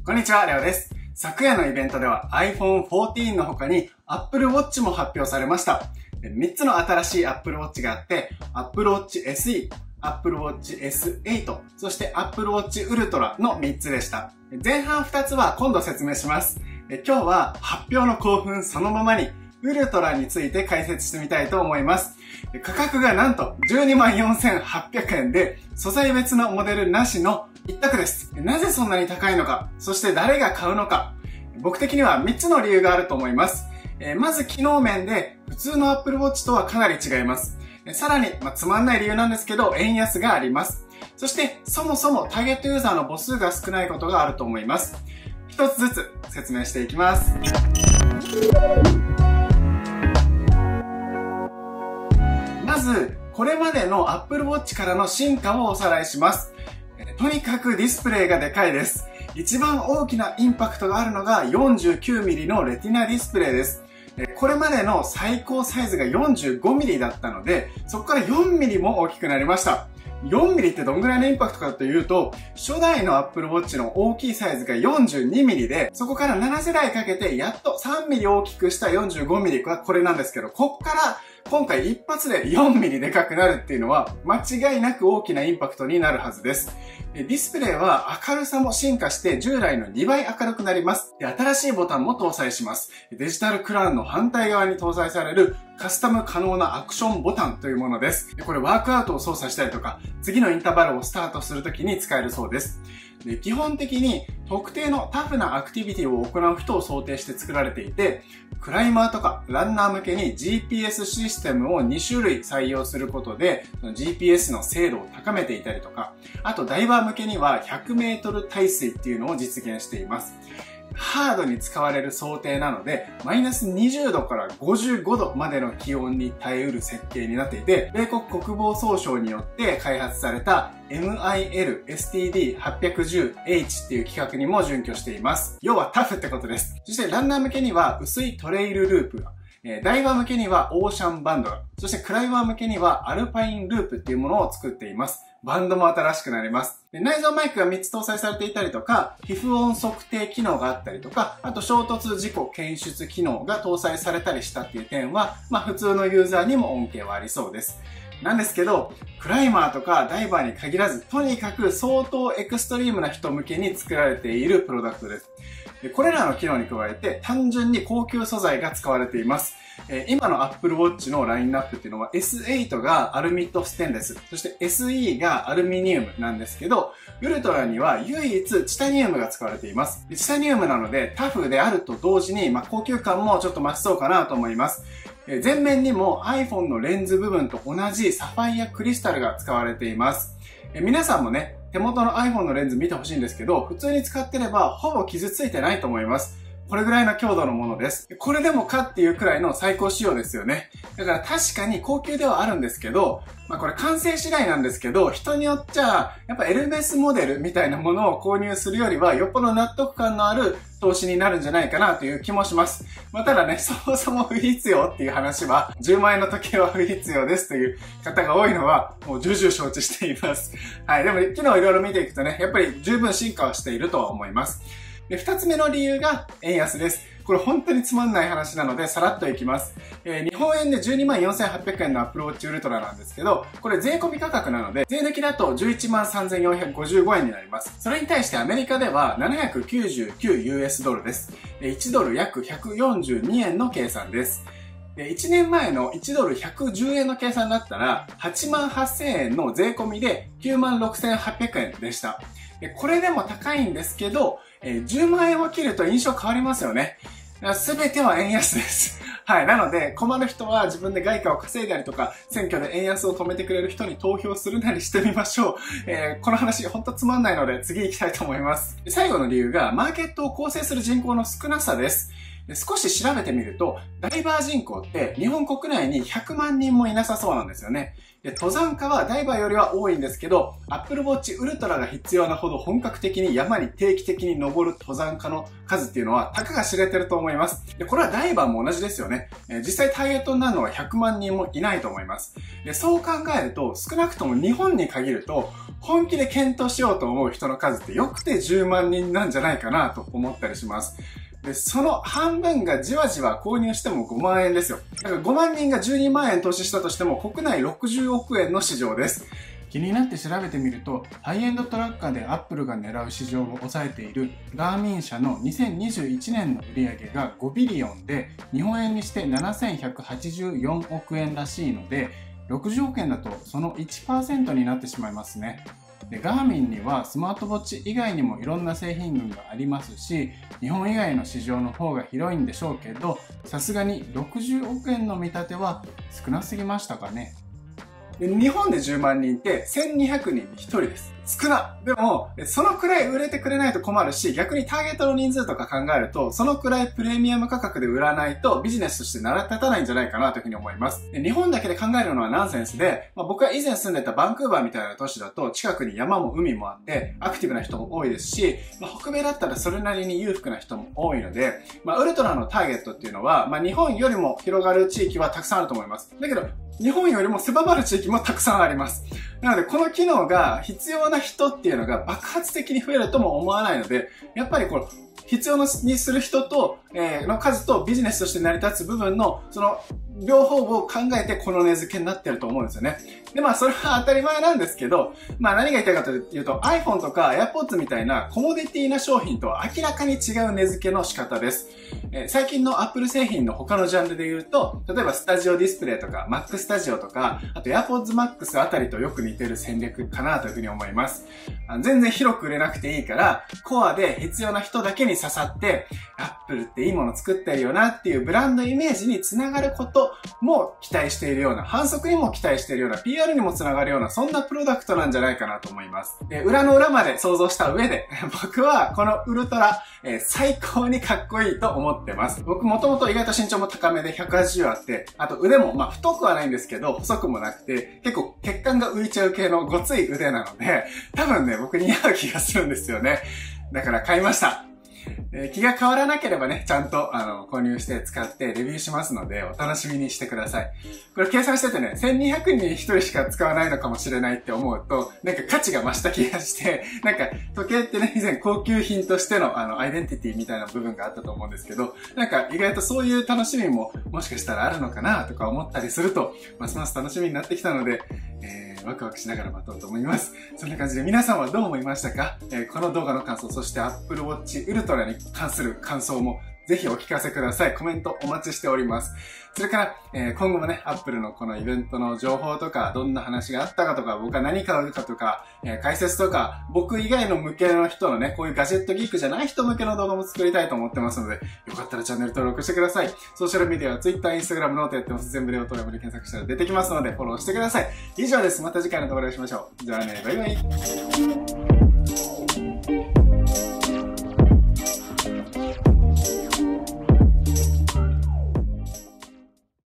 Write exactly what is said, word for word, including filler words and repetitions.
こんにちは、レオです。昨夜のイベントでは アイフォンフォーティーン の他に Apple Watch も発表されました。みっつの新しい Apple Watch があって、Apple Watch エスイー、Apple Watch エスエイト、そして Apple Watch Ultra のみっつでした。前半ふたつは今度説明します。今日は発表の興奮そのままに、ウルトラについて解説してみたいと思います。価格がなんと じゅうにまんよんせんはっぴゃくえんで、素材別のモデルなしの一択です。なぜそんなに高いのか、そして誰が買うのか。僕的にはみっつの理由があると思います。まず機能面で普通の Apple Watch とはかなり違います。さらに、まあ、つまんない理由なんですけど、円安があります。そして、そもそもターゲットユーザーの母数が少ないことがあると思います。一つずつ説明していきます。まず、これまでの Apple Watch からの進化をおさらいします。とにかくディスプレイがでかいです。一番大きなインパクトがあるのが よんじゅうきゅうミリ のレティナディスプレイです。これまでの最高サイズが よんじゅうごミリ だったので、そこから よんミリ も大きくなりました。よんミリ ってどんぐらいのインパクトかというと、初代の Apple Watch の大きいサイズが よんじゅうにミリ で、そこからななせだいかけてやっと さんミリ 大きくした よんじゅうごミリ がこれなんですけど、こっから今回一発で よんミリ でかくなるっていうのは間違いなく大きなインパクトになるはずです。ディスプレイは明るさも進化して従来のにばい明るくなります。で、新しいボタンも搭載します。デジタルクラウンの反対側に搭載されるカスタム可能なアクションボタンというものです。で、これワークアウトを操作したりとか、次のインターバルをスタートするときに使えるそうです。で、基本的に特定のタフなアクティビティを行う人を想定して作られていて、クライマーとかランナー向けに ジーピーエス システムをにしゅるい採用することで ジーピーエス の精度を高めていたりとか、あとダイバー向けにはひゃくメートル耐水っていうのを実現しています。ハードに使われる想定なので、マイナスにじゅうどからごじゅうごどまでの気温に耐えうる設計になっていて、米国国防総省によって開発された エムアイエルエスティーディーはちいちゼロエイチ っていう規格にも準拠しています。要はタフってことです。そしてランナー向けには薄いトレイルループが、ダイバー向けにはオーシャンバンドが、そしてクライマー向けにはアルパインループっていうものを作っています。バンドも新しくなります。で、内蔵マイクがみっつ搭載されていたりとか、皮膚音測定機能があったりとか、あと衝突事故検出機能が搭載されたりしたっていう点は、まあ普通のユーザーにも恩恵はありそうです。なんですけど、クライマーとかダイバーに限らず、とにかく相当エクストリームな人向けに作られているプロダクトです。で、これらの機能に加えて、単純に高級素材が使われています。えー、今の Apple Watch のラインナップっていうのは エスエイト がアルミとステンレス、そして エスイー がアルミニウムなんですけど、ウルトラには唯一チタニウムが使われています。チタニウムなのでタフであると同時に、まあ、高級感もちょっと増しそうかなと思います。えー、前面にも iPhone のレンズ部分と同じサファイアクリスタルが使われています。えー、皆さんもね、手元の iPhone のレンズ見てほしいんですけど、普通に使ってればほぼ傷ついてないと思います。これぐらいの強度のものです。これでもかっていうくらいの最高仕様ですよね。だから確かに高級ではあるんですけど、まあこれ完成次第なんですけど、人によっちゃ、やっぱエルメスモデルみたいなものを購入するよりは、よっぽど納得感のある投資になるんじゃないかなという気もします。まあただね、そもそも不必要っていう話は、じゅうまんえんの時計は不必要ですという方が多いのは、もう重々承知しています。はい。でも昨日いろいろ見ていくとね、やっぱり十分進化はしているとは思います。で、二つ目の理由が円安です。これ本当につまんない話なのでさらっといきます。えー、日本円で じゅうにまんよんせんはっぴゃくえんの Apple Watch Ultra なんですけど、これ税込み価格なので、税抜きだと じゅういちまんさんぜんよんひゃくごじゅうごえんになります。それに対してアメリカではななひゃくきゅうじゅうきゅうユーエスドルです。いちドル約ひゃくよんじゅうにえんの計算です。いちねんまえのいちドルひゃくじゅうえんの計算だったら、はちまんはっせんえんの税込みできゅうまんろくせんはっぴゃくえんでした。これでも高いんですけど、じゅうまんえんを切ると印象変わりますよね。すべては円安です。はい。なので、困る人は自分で外貨を稼いだりとか、選挙で円安を止めてくれる人に投票するなりしてみましょう。えー、この話ほんとつまんないので次行きたいと思います。最後の理由が、マーケットを構成する人口の少なさです。 で少し調べてみると、ダイバー人口って日本国内にひゃくまんにんもいなさそうなんですよね。で、登山家はダイバーよりは多いんですけど、Apple Watch Ultra が必要なほど本格的に山に定期的に登る登山家の数っていうのは、たかが知れてると思います。で、これはダイバーも同じですよね。えー、実際ターゲットになるのはひゃくまんにんもいないと思います。で、そう考えると、少なくとも日本に限ると、本気で検討しようと思う人の数ってよくてじゅうまんにんなんじゃないかなと思ったりします。で、その半分がじわじわ購入してもごまんえんですよ。だからごまんにんがじゅうにまんえん投資したとしても国内ろくじゅうおくえんの市場です。気になって調べてみると、ハイエンドトラッカーでアップルが狙う市場を抑えているガーミン社のにせんにじゅういちねんの売り上げがごビリオンで、日本円にしてななせんひゃくはちじゅうよんおくえんらしいので、ろくじゅうおくえんだとその いちパーセント になってしまいますね。で、ガーミンにはスマートウォッチ以外にもいろんな製品群がありますし、日本以外の市場の方が広いんでしょうけど、さすがにろくじゅうおくえんの見立ては少なすぎましたかね。で、日本でじゅうまんにんってせんにひゃくにんにひとりです。少な。でも、そのくらい売れてくれないと困るし、逆にターゲットの人数とか考えると、そのくらいプレミアム価格で売らないとビジネスとして成り立たないんじゃないかなというふうに思います。で、日本だけで考えるのはナンセンスで、まあ、僕が以前住んでたバンクーバーみたいな都市だと、近くに山も海もあって、アクティブな人も多いですし、まあ、北米だったらそれなりに裕福な人も多いので、まあ、ウルトラのターゲットっていうのは、まあ、日本よりも広がる地域はたくさんあると思います。だけど、日本よりも狭まる地域もたくさんあります。なので、この機能が必要な人っていうのが爆発的に増えるとも思わないので、やっぱりこの、必要にする人と、えー、の数とビジネスとして成り立つ部分の、その、両方を考えてこの値付けになってると思うんですよね。で、まあそれは当たり前なんですけど、まあ何が言いたいかというと iPhone とか AirPods みたいなコモディティな商品とは明らかに違う値付けの仕方です。えー、最近の Apple 製品の他のジャンルで言うと、例えばスタジオディスプレイとか Mac Studio とか、あと AirPods Max あたりとよく似てる戦略かなというふうに思います。あの全然広く売れなくていいから、コアで必要な人だけに刺さって、Apple っていいもの作ってるよなっていうブランドイメージにつながることも期待しているような、反則にも期待しているような、ピーアール にもつながるような、そんなプロダクトなんじゃないかなと思います。で、裏の裏まで想像した上で、僕はこのウルトラ、えー、最高にかっこいいと思ってます。僕もともと意外と身長も高めでひゃくはちじゅうあって、あと腕も、まあ太くはないんですけど、細くもなくて、結構血管が浮いちゃう系のごつい腕なので、多分ね、僕に似合う気がするんですよね。だから買いました。えー、気が変わらなければね、ちゃんと、あの、購入して使ってレビューしますので、お楽しみにしてください。これ計算しててね、せんにひゃくにんにひとりしか使わないのかもしれないって思うと、なんか価値が増した気がして、なんか時計ってね、以前高級品としての、あの、アイデンティティみたいな部分があったと思うんですけど、なんか意外とそういう楽しみも、もしかしたらあるのかなとか思ったりすると、ますます楽しみになってきたので、えー、ワクワクしながら待とうと思います。そんな感じで皆さんはどう思いましたか？えー、この動画の感想、そして Apple Watch Ultra に関する感想もぜひお聞かせください。コメントお待ちしております。それから、えー、今後もね、Apple のこのイベントの情報とか、どんな話があったかとか、僕は何買うかとか、えー、解説とか、僕以外の向けの人のね、こういうガジェットギークじゃない人向けの動画も作りたいと思ってますので、よかったらチャンネル登録してください。ソーシャルメディアは Twitter、Instagram、ノートやってます。全部レオトラブで検索したら出てきますので、フォローしてください。以上です。また次回の動画でお会いしましょう。じゃあね、バイバイ。